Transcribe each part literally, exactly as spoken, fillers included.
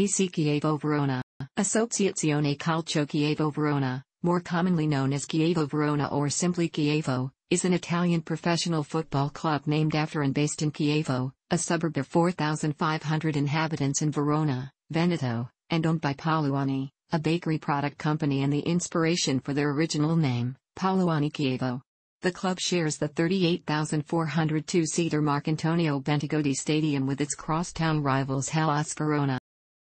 A C ChievoVerona. Associazione Calcio ChievoVerona, more commonly known as ChievoVerona or simply Chievo, is an Italian professional football club named after and based in Chievo, a suburb of four thousand five hundred inhabitants in Verona, Veneto, and owned by Paluani, a bakery product company, and the inspiration for their original name, Paluani Chievo. The club shares the thirty-eight thousand four hundred two-seater Marc'Antonio Bentegodi Stadium with its crosstown rivals Hellas Verona.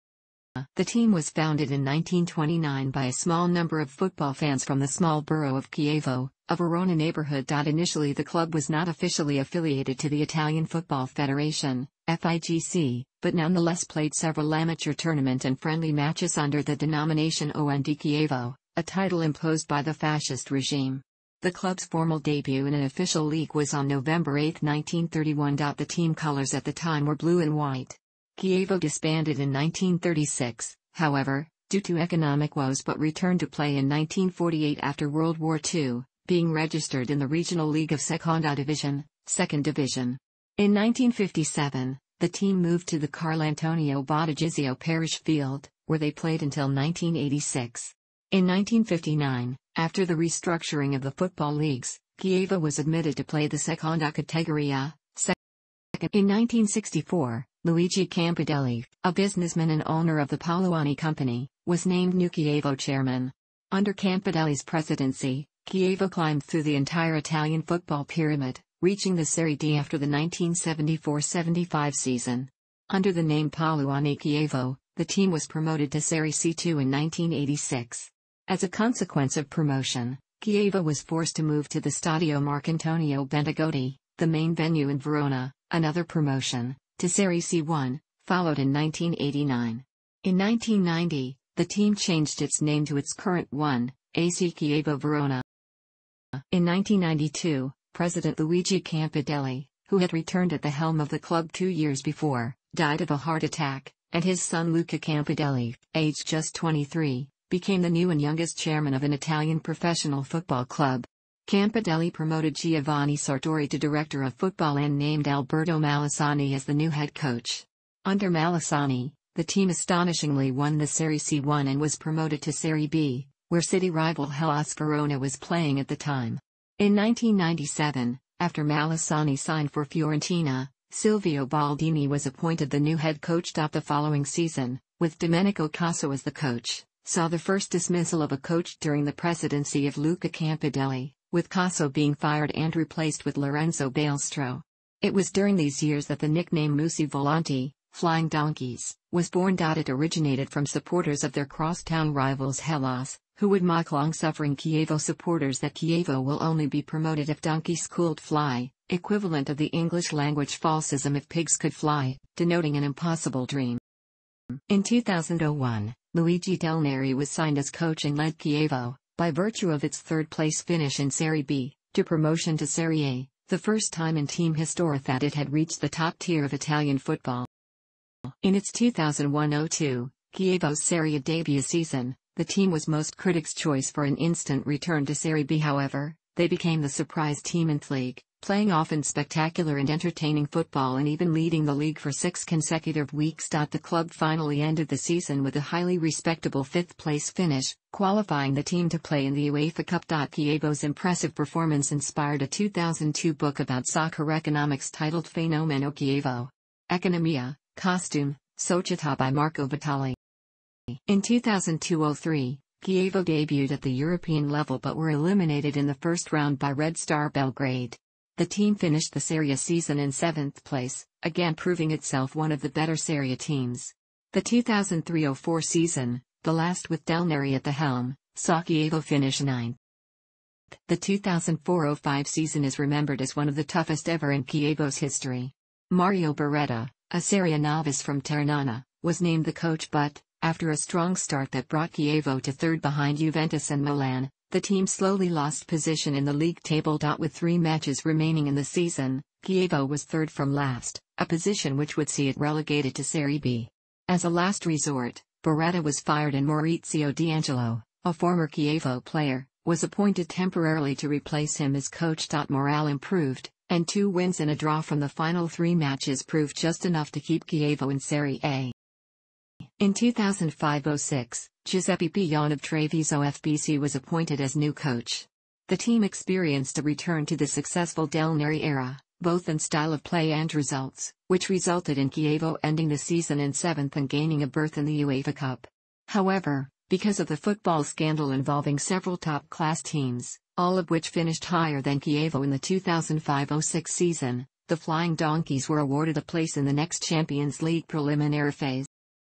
The team was founded in nineteen twenty-nine by a small number of football fans from the small borough of Chievo, a Verona neighborhood. Initially the club was not officially affiliated to the Italian Football Federation, F I G C, but nonetheless played several amateur tournament and friendly matches under the denomination O N D Chievo, a title imposed by the fascist regime. The club's formal debut in an official league was on November eighth nineteen thirty-one. The team colors at the time were blue and white. Chievo disbanded in nineteen thirty-six, however, due to economic woes, but returned to play in nineteen forty-eight after World War Two, being registered in the regional league of Seconda Division, second Division. In nineteen fifty-seven, the team moved to the Carlantonio Bottagizio parish field, where they played until nineteen eighty-six. In nineteen fifty-nine, after the restructuring of the football leagues, Chievo was admitted to play the Seconda Categoria, second. In nineteen sixty-four, Luigi Campedelli, a businessman and owner of the Paluani Company, was named new Chievo chairman. Under Campedelli's presidency, Chievo climbed through the entire Italian football pyramid, reaching the Serie D after the nineteen seventy-four seventy-five season. Under the name Paluani Chievo, the team was promoted to Serie C two in nineteen eighty-six. As a consequence of promotion, Chievo was forced to move to the Stadio Marc'Antonio Bentegodi, the main venue in Verona. Another promotion, to Serie C one, followed in nineteen eighty-nine. In nineteen ninety, the team changed its name to its current one, A C ChievoVerona. In nineteen ninety-two, President Luigi Campedelli, who had returned at the helm of the club two years before, died of a heart attack, and his son Luca Campedelli, aged just twenty-three, became the new and youngest chairman of an Italian professional football club. Campedelli promoted Giovanni Sartori to director of football and named Alberto Malassani as the new head coach. Under Malassani, the team astonishingly won the Serie C one and was promoted to Serie B, where city rival Hellas Verona was playing at the time. In nineteen ninety-seven, after Malassani signed for Fiorentina, Silvio Baldini was appointed the new head coach. The following season, with Domenico Casso as the coach, saw the first dismissal of a coach during the presidency of Luca Campedelli, with Casso being fired and replaced with Lorenzo Balestro. It was during these years that the nickname Musi Volanti, Flying Donkeys, was born. It originated from supporters of their crosstown rivals Hellas, who would mock long-suffering Chievo supporters that Chievo will only be promoted if donkeys could fly, equivalent of the English-language falsism if pigs could fly, denoting an impossible dream. In two thousand one, Luigi Del Neri was signed as coach and led Chievo, by virtue of its third-place finish in Serie B, to promotion to Serie A, the first time in team history that it had reached the top tier of Italian football. In its two thousand one oh two, Chievo's Serie A debut season, the team was most critics' choice for an instant return to Serie B. However, they became the surprise team in the league, playing often spectacular and entertaining football and even leading the league for six consecutive weeks. The club finally ended the season with a highly respectable fifth-place finish, qualifying the team to play in the UEFA Cup. Chievo's impressive performance inspired a two thousand two book about soccer economics titled Fenomeno Chievo. Economia, Costume, Società by Marco Vitali. In two thousand two oh three, Chievo debuted at the European level but were eliminated in the first round by Red Star Belgrade. The team finished the Serie A season in seventh place, again proving itself one of the better Serie A teams. The two thousand three oh four season, the last with Del Neri at the helm, saw Chievo finish ninth. The two thousand four oh five season is remembered as one of the toughest ever in Chievo's history. Mario Beretta, a Serie A novice from Ternana, was named the coach, but, after a strong start that brought Chievo to third behind Juventus and Milan, the team slowly lost position in the league table. With three matches remaining in the season, Chievo was third from last, a position which would see it relegated to Serie B. As a last resort, Beretta was fired and Maurizio D'Angelo, a former Chievo player, was appointed temporarily to replace him as coach. Morale improved, and two wins and a draw from the final three matches proved just enough to keep Chievo in Serie A. In two thousand five oh six, Giuseppe Pion of Treviso F B C was appointed as new coach. The team experienced a return to the successful Del Neri era, both in style of play and results, which resulted in Chievo ending the season in seventh and gaining a berth in the UEFA Cup. However, because of the football scandal involving several top-class teams, all of which finished higher than Chievo in the two thousand five oh six season, the Flying Donkeys were awarded a place in the next Champions League preliminary phase.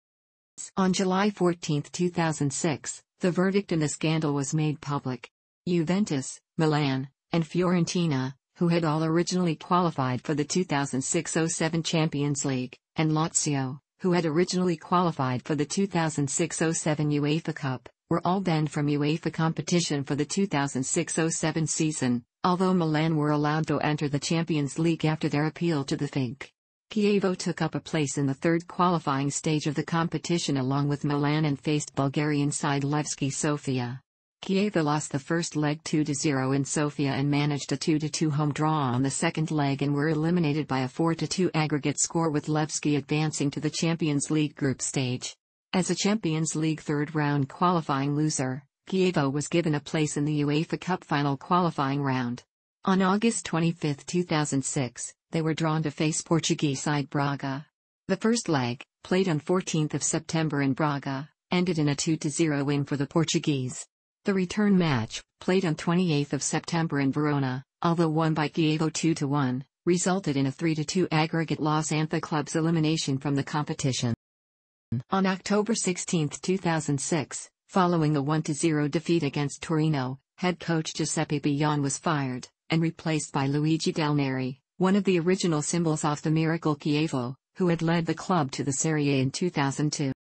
On July fourteenth two thousand six, the verdict in the scandal was made public. Juventus, Milan, and Fiorentina, who had all originally qualified for the two thousand six oh seven Champions League, and Lazio, who had originally qualified for the two thousand six oh seven UEFA Cup, were all banned from UEFA competition for the two thousand six oh seven season, although Milan were allowed to enter the Champions League after their appeal to the F I G. Chievo took up a place in the third qualifying stage of the competition along with Milan and faced Bulgarian side Levski Sofia. Chievo lost the first leg two to zero in Sofia and managed a two to two home draw on the second leg and were eliminated by a four to two aggregate score, with Levski advancing to the Champions League group stage. As a Champions League third-round qualifying loser, Chievo was given a place in the UEFA Cup final qualifying round. On August twenty-fifth two thousand six, they were drawn to face Portuguese side Braga. The first leg, played on fourteenth of September in Braga, ended in a two to zero win for the Portuguese. The return match, played on twenty-eighth of September in Verona, although won by Chievo two to one, resulted in a three to two aggregate loss and the club's elimination from the competition. On October sixteenth two thousand six, following a one to zero defeat against Torino, head coach Giuseppe Pion was fired, and replaced by Luigi Del Neri, one of the original symbols of the Miracle Chievo, who had led the club to the Serie A in two thousand two.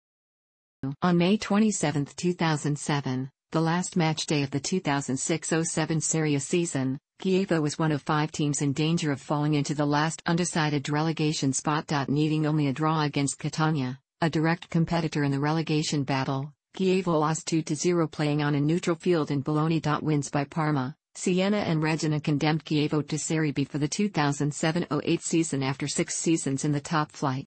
On May twenty-seventh two thousand seven, the last match day of the two thousand six oh seven Serie A season, Chievo was one of five teams in danger of falling into the last undecided relegation spot. Needing only a draw against Catania, a direct competitor in the relegation battle, Chievo lost two to zero playing on a neutral field in Bologna. Wins by Parma, Siena and Regina condemned Chievo to Serie B for the two thousand seven oh eight season after six seasons in the top flight.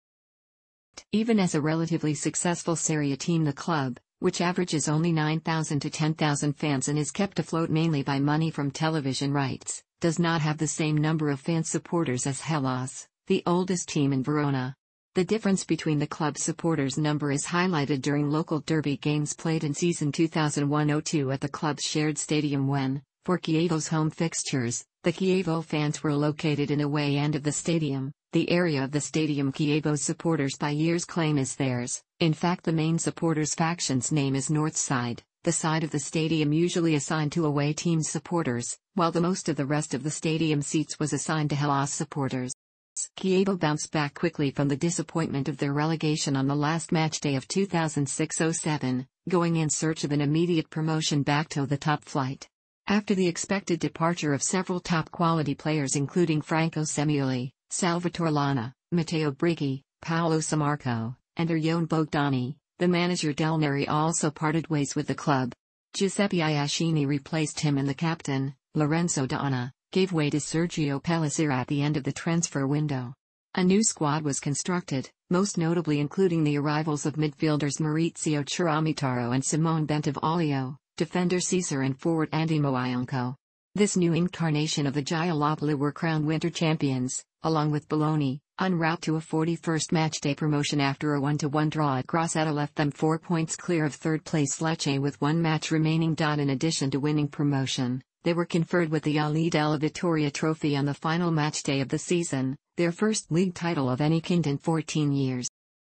Even as a relatively successful Serie A team, the club, which averages only nine thousand to ten thousand fans and is kept afloat mainly by money from television rights, does not have the same number of fan supporters as Hellas, the oldest team in Verona. The difference between the club's supporters' number is highlighted during local derby games played in season two thousand one oh two at the club's shared stadium when, for Chievo's home fixtures, the Chievo fans were located in away end of the stadium, the area of the stadium Chievo's supporters by years claim is theirs. In fact, the main supporters' faction's name is North Side, the side of the stadium usually assigned to away team supporters, while the most of the rest of the stadium seats was assigned to Hellas supporters. Chievo bounced back quickly from the disappointment of their relegation on the last match day of two thousand six oh seven, going in search of an immediate promotion back to the top flight. After the expected departure of several top-quality players including Franco Semioli, Salvatore Lana, Matteo Brighi, Paolo Sammarco, and Erjone Bogdani, the manager Del Neri also parted ways with the club. Giuseppe Iascini replaced him and the captain, Lorenzo Donna, gave way to Sergio Pellicer at the end of the transfer window. A new squad was constructed, most notably including the arrivals of midfielders Maurizio Chiramitaro and Simone Bentavoglio, defender Caesar and forward Andy Moionco. This new incarnation of the Giallopoli were crowned winter champions, along with Bologna, en route to a forty-first matchday promotion after a one to one draw at Grosseto left them four points clear of third-place Lecce with one match remaining. In addition to winning promotion, they were conferred with the Ali della Vittoria trophy on the final matchday of the season, their first league title of any kind in fourteen years.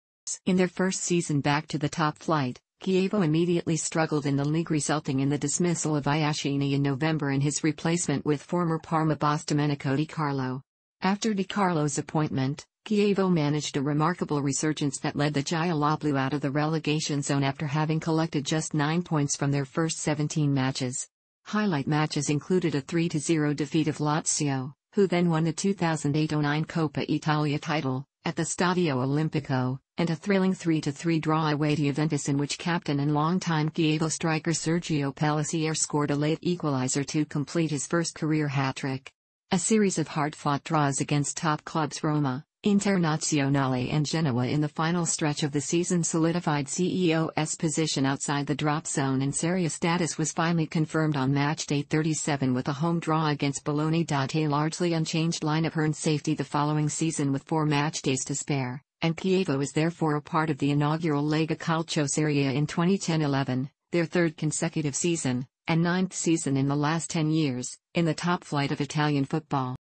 In their first season back to the top flight, Chievo immediately struggled in the league, resulting in the dismissal of Iascini in November and his replacement with former Parma boss Domenico Di Carlo. After Di Carlo's appointment, Chievo managed a remarkable resurgence that led the Giallopoli out of the relegation zone after having collected just nine points from their first seventeen matches. Highlight matches included a three to zero defeat of Lazio, who then won the two thousand eight oh nine Coppa Italia title, at the Stadio Olimpico, and a thrilling three to three draw away to Juventus in which captain and longtime Chievo striker Sergio Pellicer scored a late equalizer to complete his first career hat-trick. A series of hard-fought draws against top clubs Roma, Internazionale and Genoa in the final stretch of the season solidified C E O's position outside the drop zone, and Serie A status was finally confirmed on matchday thirty-seven with a home draw against Bologna. A largely unchanged lineup earned safety the following season with four matchdays to spare, and Chievo is therefore a part of the inaugural Lega Calcio Serie A in twenty ten eleven, their third consecutive season, and ninth season in the last ten years, in the top flight of Italian football.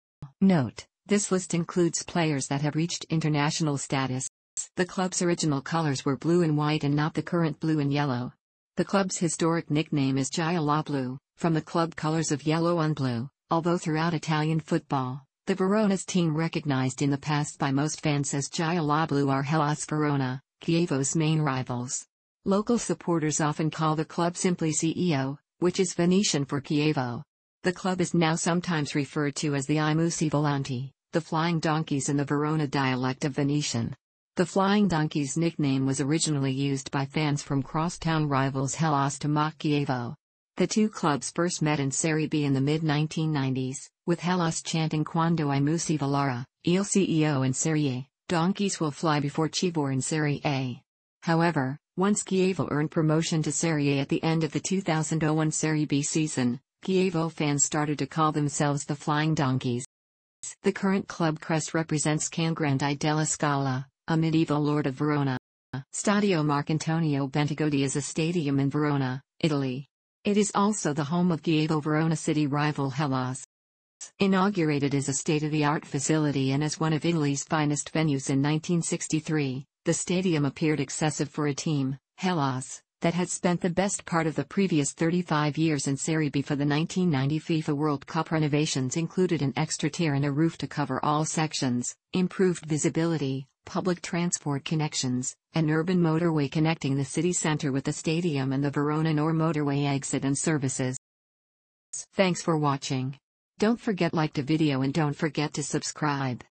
Note: this list includes players that have reached international status. The club's original colors were blue and white and not the current blue and yellow. The club's historic nickname is Gialloblu, from the club colors of yellow and blue, although throughout Italian football, the Verona's team recognized in the past by most fans as Gialloblu are Hellas Verona, Chievo's main rivals. Local supporters often call the club simply C E O, which is Venetian for Chievo. The club is now sometimes referred to as the I Musi Volanti, the Flying Donkeys in the Verona dialect of Venetian. The Flying Donkeys nickname was originally used by fans from crosstown rivals Hellas to mock Chievo. The two clubs first met in Serie B in the mid nineteen nineties, with Hellas chanting Quando I Musi Volara, il C E O in Serie A, donkeys will fly before Chievo in Serie A. However, once Chievo earned promotion to Serie A at the end of the two thousand one Serie B season, Chievo fans started to call themselves the Flying Donkeys. The current club crest represents Can Grandi della Scala, a medieval lord of Verona. Stadio Marc'Antonio Bentegodi is a stadium in Verona, Italy. It is also the home of Chievo Verona city rival Hellas. Inaugurated as a state-of-the-art facility and as one of Italy's finest venues in nineteen sixty-three, the stadium appeared excessive for a team, Hellas, that had spent the best part of the previous thirty-five years in Serie B. For the nineteen ninety FIFA World Cup, renovations included an extra tier and a roof to cover all sections, improved visibility, public transport connections, an urban motorway connecting the city center with the stadium and the Verona Nord motorway exit and services. Thanks for watching. Don't forget to like the video and don't forget to subscribe.